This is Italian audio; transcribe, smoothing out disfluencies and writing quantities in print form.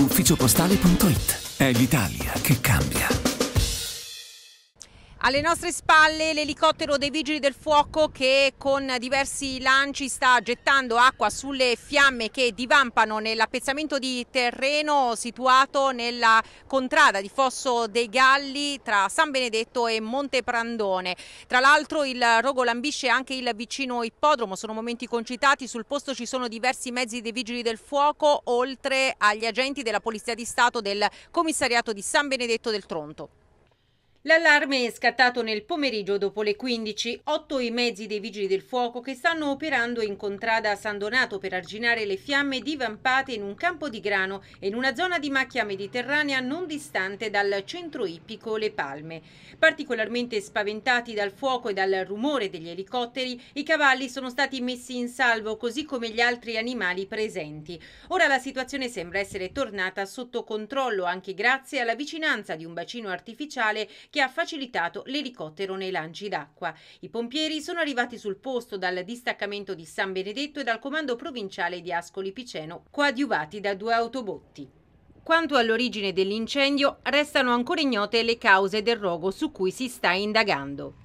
ufficiopostale.it. È l'Italia che cambia. Alle nostre spalle l'elicottero dei Vigili del Fuoco che con diversi lanci sta gettando acqua sulle fiamme che divampano nell'appezzamento di terreno situato nella contrada di Fosso dei Galli tra San Benedetto e Monte Prandone. Tra l'altro il rogo lambisce anche il vicino ippodromo, sono momenti concitati, sul posto ci sono diversi mezzi dei Vigili del Fuoco oltre agli agenti della Polizia di Stato del Commissariato di San Benedetto del Tronto. L'allarme è scattato nel pomeriggio dopo le 15. 8 i mezzi dei Vigili del Fuoco che stanno operando in contrada San Donato per arginare le fiamme divampate in un campo di grano e in una zona di macchia mediterranea non distante dal centro ippico Le Palme. Particolarmente spaventati dal fuoco e dal rumore degli elicotteri, i cavalli sono stati messi in salvo, così come gli altri animali presenti. Ora la situazione sembra essere tornata sotto controllo anche grazie alla vicinanza di un bacino artificiale che ha facilitato l'elicottero nei lanci d'acqua. I pompieri sono arrivati sul posto dal distaccamento di San Benedetto e dal comando provinciale di Ascoli Piceno, coadiuvati da 2 autobotti. Quanto all'origine dell'incendio, restano ancora ignote le cause del rogo su cui si sta indagando.